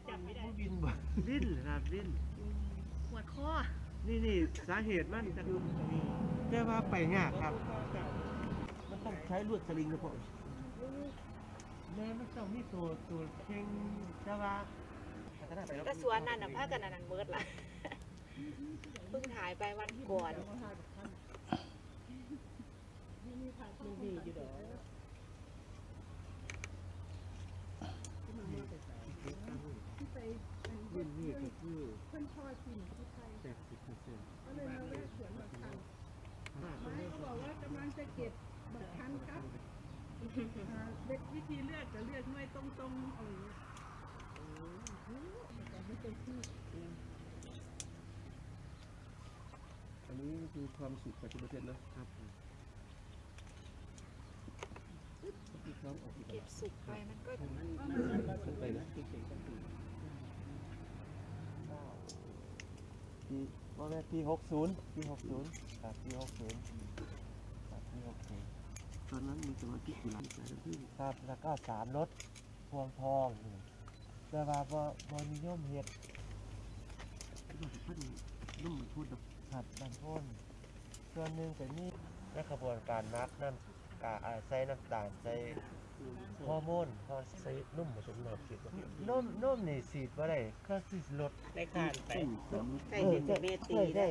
วินบ่วินครับวินปวดคอนี่สาเหตุมันจะดูแต่ว่าไปยากครับมันต้องใช้ลวดสลิงนะพ่อแม่มันต้องมีตัวเข่งแต่ว่าก็สวนนั่นน่ะพากันนั่นเบิดล่ะเพิ่งถ่ายไปวันก่อนนี่ก็คือเพิ่นทอดที่ไทย80%ก็เลยมาแวะสวนบักทันเขาบอกว่ากำลังจะเก็บบักทันครับวิธีเลือกจะเลือกหน่วยตรงๆอะไรอย่างเงี้ยอันนี้คือความสุข80%นะครับเก็บสุกไปมันก็ไปนะว่าแม่ปี60ครับปี60ครับปี60ตอนนั้นมีสมาชิกอยู่หลายสายที่ครับแล้วก็3รถพวงทองแต่ว่าบ่นิยมเฮ็ดว่าเพิ่นนุ่มพูดครับบางคนส่วนหนึ่งแต่นี่ในกระบวนการนักน้ำกาใส่น้ำตาลใส่ฮอร์โมนเขาใส่นุ่มผสมน้ำฉีดนุ่มนี่ฉีดว่าได้ก็สิลดได้ขาดไปใส่เห็นเมตีได้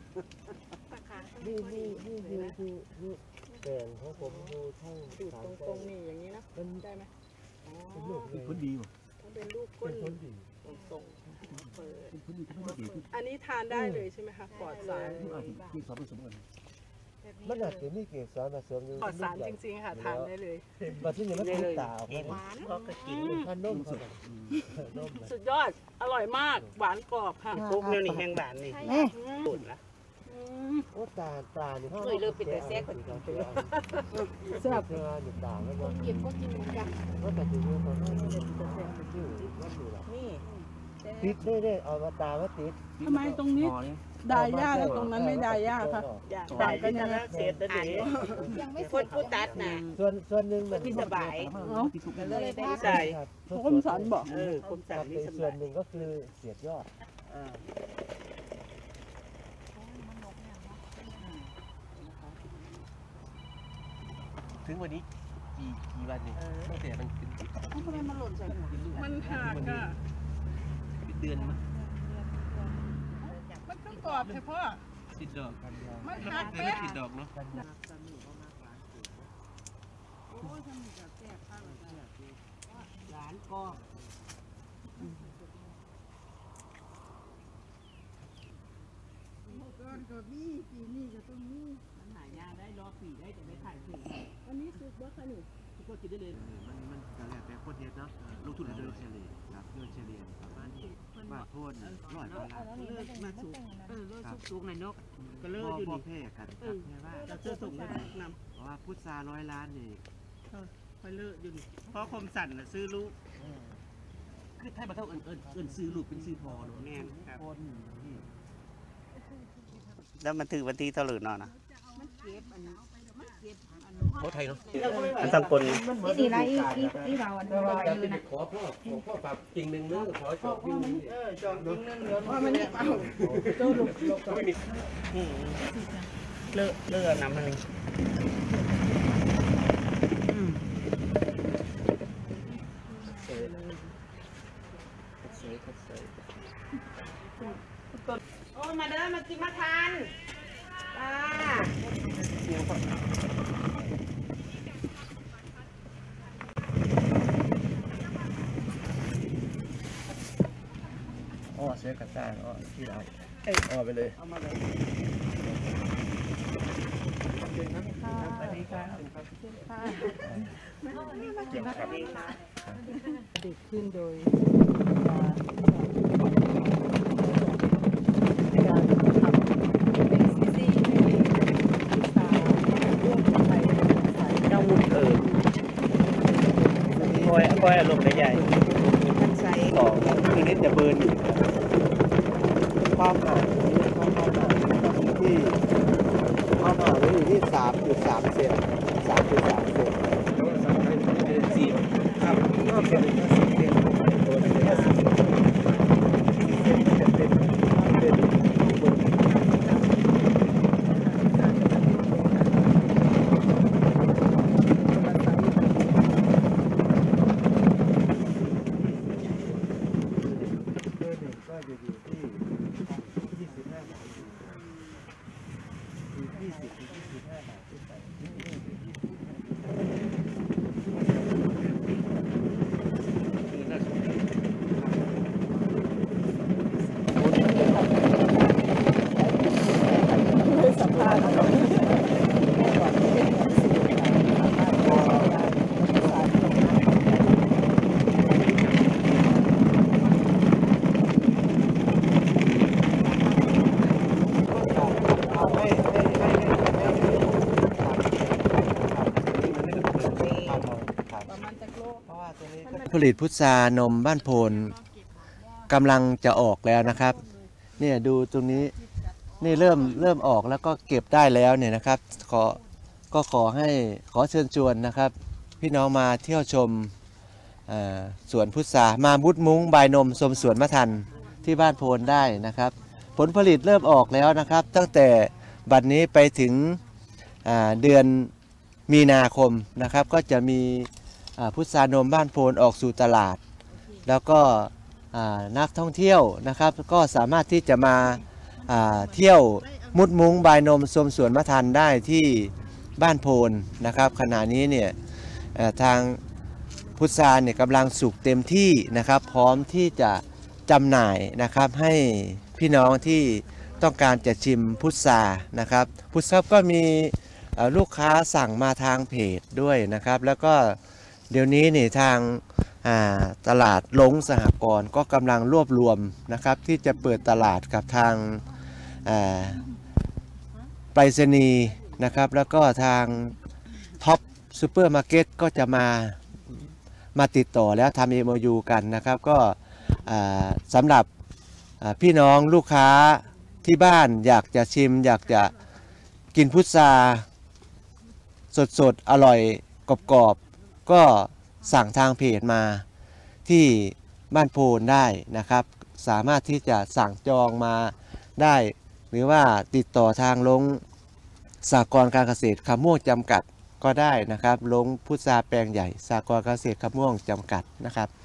นี่แบ่งของผมดูทั้งสูตรตรงๆนี่อย่างนี้นะได้ไหมเป็นลูกเป็นคนดีว่ะเป็นลูกก้นตรงเปิดอันนี้ทานได้เลยใช่ไหมคะปลอดสารมีสารผสมกันมันอาจจะมีเกสรผสมอยู่ปลอดสารจริงๆค่ะทานได้เลยบัดนี้มันติดตาหวานก็กินถ้านุ่มสุดสุดยอดอร่อยมากหวานกรอบค่ะคุกเนี่ยนี่แห้งหวานนี่ตุ่นละโอ้ตานี่เคยเลิกเป็นแต่แซ่คนเดียวแซ่บเนื้อหนึ่งตาแล้วก็เก็บก็กินเหมือนกันว่าแต่ถึงตอนนั้นจะแซ่บเป็นชื่อว่าดูหรอนี่ติดได้เอามาตาว่าติดทำไมตรงนี้ดายยากแล้วตรงนั้นไม่ดายยากค่ะดายก็ยังเสียแต่เด็กยังไม่คนผู้ตัดนะส่วนหนึ่งมันที่สบายเลยได้ใส่คมสันบอกคมสันนี่ส่วนหนึ่งก็คือเสียดยอดถึงวันนี้กี่วันนี่ตั้งแต่มันขึ้นทำไมมันหล่นใส่หัวมันหักอ่ะเป็นเดือนมั้ยมันต้องกรอบเฉพาะติดดอกมันหักไม่ติดดอกเนาะโอ้ยทำกับแซ่บข้าวหลานก็ก็มีปีนี้ก็ต้องมีมันหายากได้รอปีได้จะได้ขายถึงอันนี้สุกบ่คะนี่ทุกคนกินได้เลยมันก็แล้วแต่คนเฮ็ดเนาะลงทุนโดยเฉลี่ยครับโดยเฉลี่ยประมาณบาทพ่น100 กว่าล้านเลิกมาสุกเลิกสุกในนกก็เลิกอยู่นี่พ่อแพ้กันครับแค่ว่าเราจะส่งได้นำเพราะว่าพุทรา100 ล้านนี่ไปเลิกอยู่นี่เพราะคมสันน่ะซื้อลูกคือถ้ามันเท่าเอิ้นซื้อลูกเป็นซื้อพอเนาะแม่นครับแล้วมันถือวันที่เท่าไหร่เนาะนะเขาไทยเนาะอันสังคนนี่ไรอีเราอันนี้นะขอพ่อฝากจริงหนึ่งเนื้อขอจอบจริงหนึ่งจอบจริงหนึ่งเดี๋ยวพ่อมันนี่เปล่าโจ้ลูกไม่มีเลือกน้ำมันโอ้มาเด้อมากินมาทานเสื้อกระจายที่เราไปเลยเอามาเลยสวัสดีค่ะเด็กขึ้นโดยการทำเป็นซีสาวร่วมไปสายเจ้ามุดค่อยลงได้ใหญ่ต่อคือนิดจะเบิร์นความห่างที่ความห่างอยู่ที่ 3.3 เซน 3.3 เซน4ครับก็เป็น10 เซนตัวนึงผลิตพุทรานมบ้านโพนกำลังจะออกแล้วนะครับเนี่ยดูตรงนี้นี่เริ่มออกแล้วก็เก็บได้แล้วเนี่ยนะครับขอเชิญชวนนะครับพี่น้องมาเที่ยวชมสวนพุทรามามุดมุ้งบายนมชมสวนมะทันที่บ้านโพนได้นะครับผลผลิตเริ่มออกแล้วนะครับตั้งแต่บัดนี้ไปถึงเดือนมีนาคมนะครับก็จะมีพุทรานมบ้านโพนออกสู่ตลาดแล้วก็นักท่องเที่ยวนะครับก็สามารถที่จะมาเที่ยวมุดมุ้งบายนมชมสวนมะทันได้ที่บ้านโพนนะครับขณะนี้เนี่ยทางพุทราเนี่ยกำลังสุกเต็มที่นะครับพร้อมที่จะจำหน่ายนะครับให้พี่น้องที่ต้องการจะชิมพุทรานะครับพุทราก็มีลูกค้าสั่งมาทางเพจด้วยนะครับแล้วก็เดี๋ยวนี้นี่ทางตลาดลงสหกรณ์ก็กำลังรวบรวมนะครับที่จะเปิดตลาดกับทางไปรษณีย์นะครับแล้วก็ทางท็อปซูเปอร์มาร์เก็ตก็จะมาติดต่อแล้วทำ MOU กันนะครับก็สำหรับพี่น้องลูกค้าที่บ้านอยากจะชิมอยากจะกินพุทราสดๆอร่อยกรอบๆก็สั่งทางเพจมาที่บ้านโพนได้นะครับสามารถที่จะสั่งจองมาได้หรือว่าติดต่อทางลงสหกรณ์การเกษตรคำม่วงจำกัดก็ได้นะครับลงพุทราแปลงใหญ่สหกรณ์การเกษตรคำม่วงจำกัดนะครับ